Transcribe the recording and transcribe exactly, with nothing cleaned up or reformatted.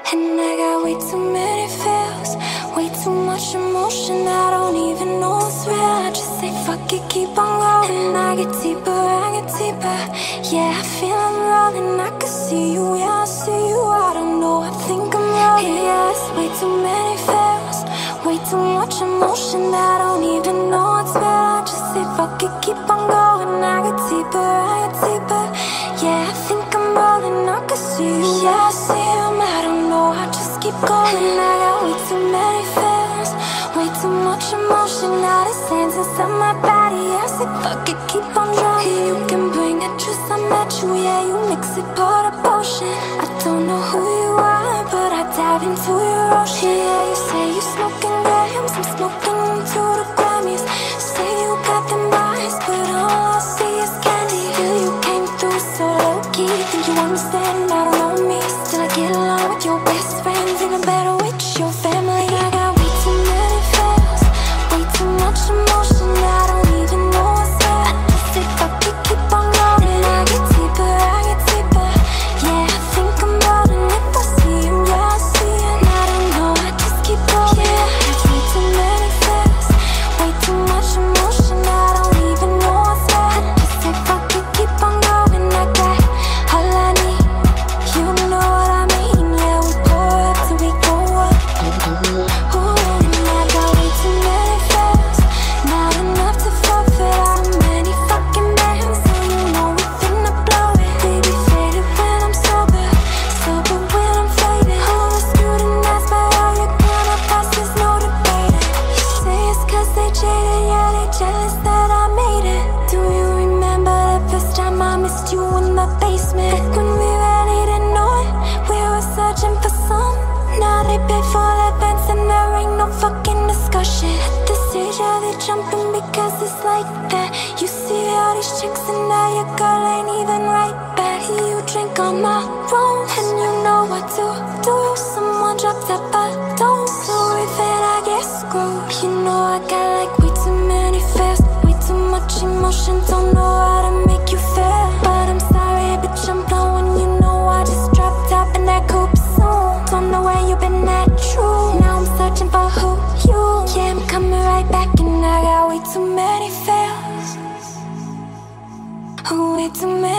And I got way too many feels, way too much emotion. I don't even know what's real. I just say fuck it, keep on going. And I get deeper, I get deeper. Yeah, I feel I'm rolling. I can see you, yeah, I see you. I don't know, I think I'm rolling. Yeah, it's way too many feels, way too much emotion. I don't even know what's real. I just say fuck it, keep on going. I get deeper, I get deeper. Yeah, I think I'm rolling. I can see you, yeah, I see you. I don't know, I just keep going. I got way too many feelings, way too much emotion. Now the sands inside my body, I say fuck it, keep on drowning. You can bring it, just I met you, yeah, you mix it, pour the potion. I don't know who you are, but I dive into your ocean. Yeah, you say you smoking grams, I'm smoking into the Grammys. Say you got them eyes, but all I see is candy. Still you came through so low-key, think you understand, I don't know me. Still I get along with your best friends, even better with your family. I got way too many feels, way too much emotion. I don't even know what's real. I just say fuck it, keep on going. And I get deeper, I get deeper. Yeah, I think I'm rolling. If I see him, yeah, I see him. I don't know, I just keep going. Yeah, there's way too many feels, way too much emotion. I don't even know what's real. I just say fuck it, keep on going. I got all I need, you know what I mean. Yeah, we pour up till we go up. Ooh, and I got way too many feels, not enough to forfeit all the many fucking bands. So you know we finna blow it. Baby faded when I'm sober, sober when I'm faded. Who was scrutinized by all your grown-up past, there's no debating. You say it's cause they jaded, yeah, they jealous that I made it. Do you remember the first time I missed you in the basement? Back when we really didn't know it, we were searching for some. Now they pay for advance and there ain't no fucking discussion. At this age, yeah, they jumping because it's like that. You see all these chicks and now your girl ain't even right back. You drink on my room and you know what to do. Someone dropped that bottle, so even I get screwed. You know I got like way too many fears, way too much emotion. Don't know how to make you feel, but I'm sorry, bitch, I'm blowing. You know I just dropped top in that coupe soon. Don't know where you been at, true. Now I'm searching for who you. Yeah, I'm coming right back and I got way too many feels, way too many